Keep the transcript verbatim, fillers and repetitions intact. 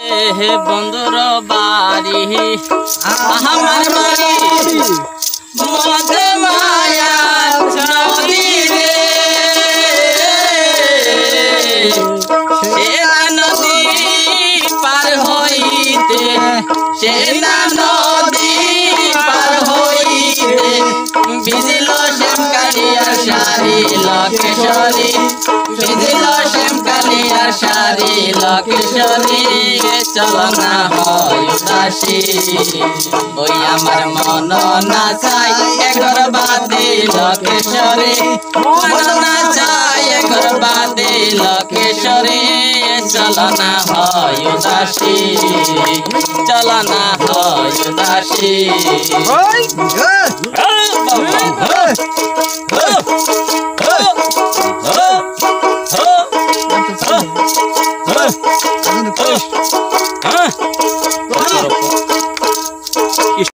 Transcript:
হে বন্ধুর বাড়ি আমার বাড়ি মধ্যে মায়া নদী রে সেনা নদী পার হইতে সেনা নদী পার হইতে বিজিল শ্যামকালিয়ার শাড়ি লকেশ্বরী বিজিল শ্যামকালিয়ার শাড়ি লকেশ্বরী চলো না হয় উদাসী ওই আমার মন না চাই একর বাদে লকেশ্বরী মন না চাই একর বাদে লকেশ্বরী চলো না হয় উদাসী চলো না হয় উদাসী Huh?